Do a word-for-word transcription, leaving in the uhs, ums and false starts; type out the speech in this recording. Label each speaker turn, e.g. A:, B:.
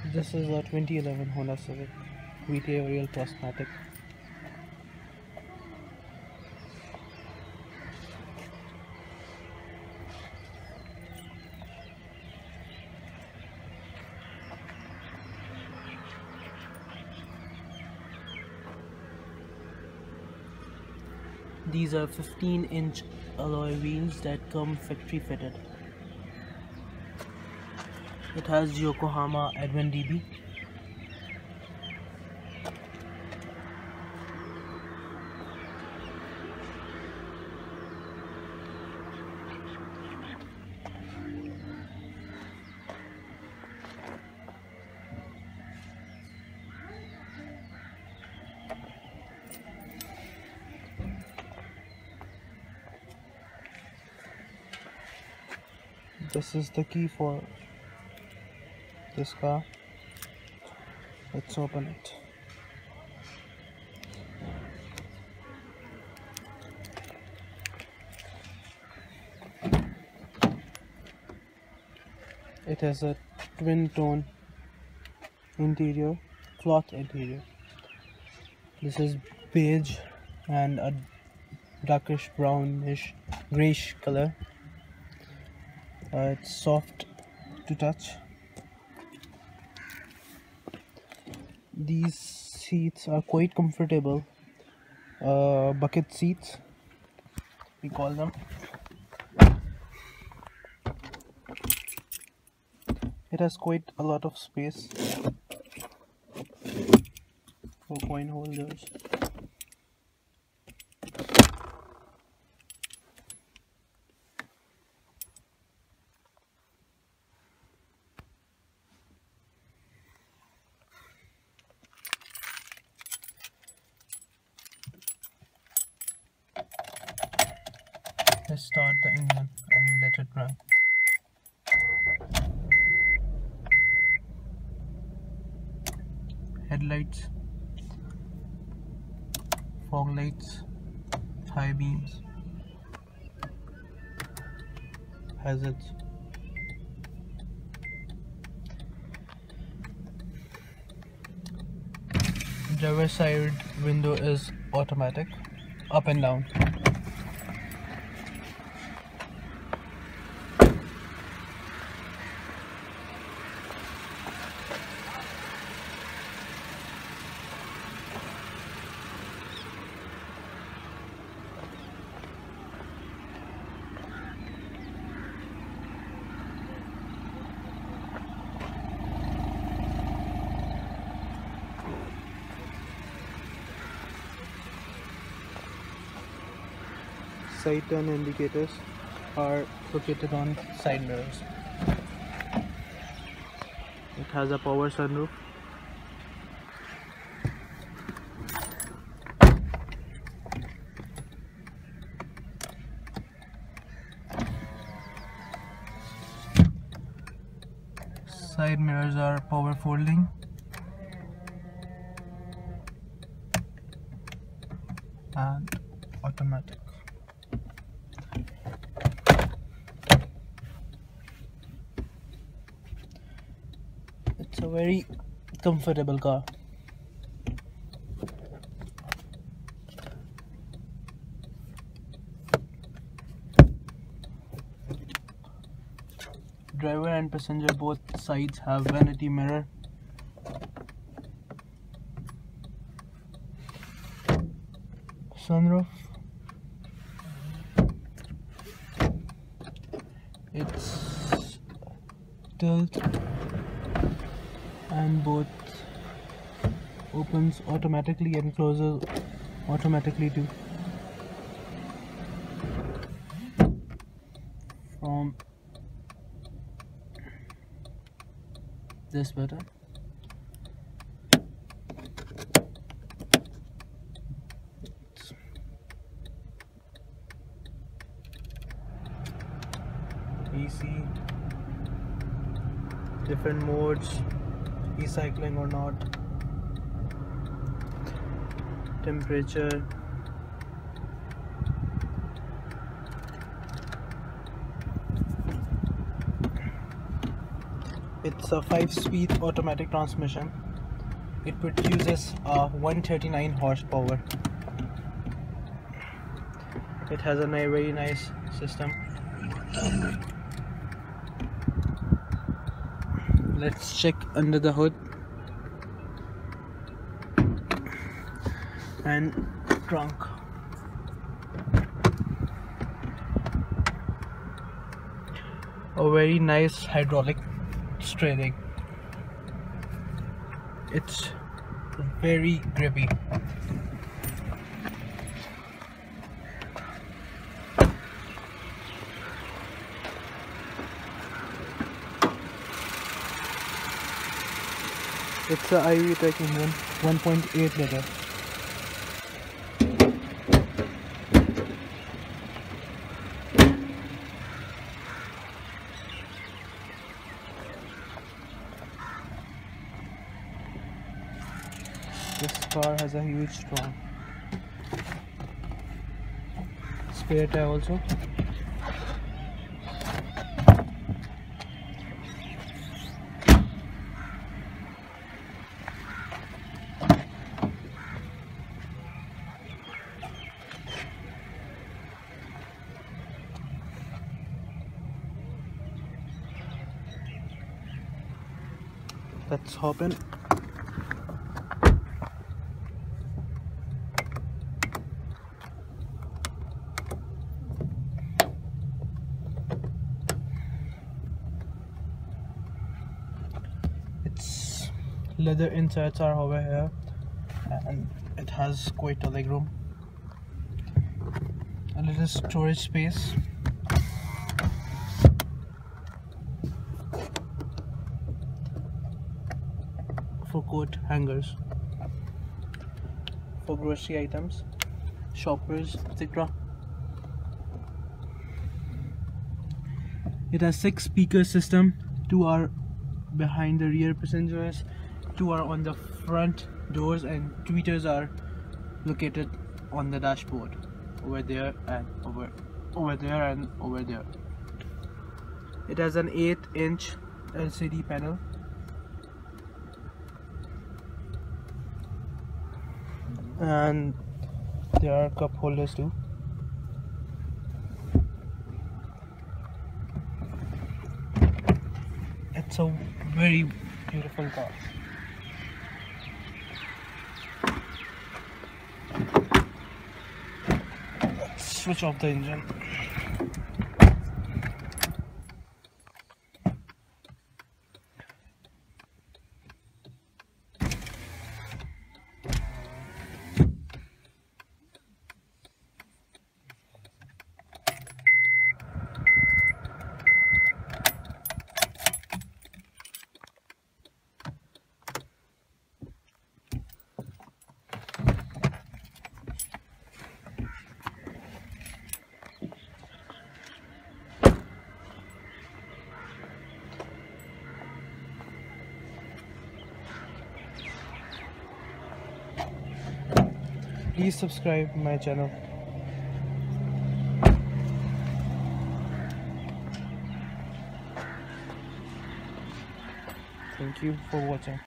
A: This is a twenty eleven Honda Civic V T A Real Plasmatic. These are fifteen inch alloy wheels that come factory fitted. It has Yokohama Advent D B. This is the key for this car. Let's open it. It has a twin tone interior, cloth interior. This is beige and a darkish brownish grayish color. Uh, it's soft to touch. These seats are quite comfortable. Uh, bucket seats, we call them. It has quite a lot of space for coin holders. Let's start the engine and let it run. Headlights, fog lights, high beams, hazards. Driver side window is automatic, up and down. Side turn indicators are located on side mirrors. It has a power sunroof. Side mirrors are power folding. And automatic. It's a very comfortable car. Driver and passenger both sides have vanity mirror. Sunroof. It's tilt and both opens automatically and closes automatically too. From this button. E C, different modes, e-cycling or not, temperature, It's a five-speed automatic transmission. It produces uh, one hundred thirty-nine horsepower. It has a ni- very nice system. Let's check under the hood and trunk. A very nice hydraulic steering. It's very grippy. It's a I V Tech engine, one point eight liter. This car has a huge trunk. Spare tire also. Let's hop in. Its leather inserts are over here, and it has quite a leg room. A little storage space. For coat hangers, for grocery items, shoppers, et cetera. It has six speaker system. Two are behind the rear passengers, two are on the front doors, and tweeters are located on the dashboard, over there and over, over there and over there. It has an eight inch L C D panel. And there are cup holders too. It's a very beautiful car. Let's switch off the engine. Please subscribe my channel. Thank you for watching.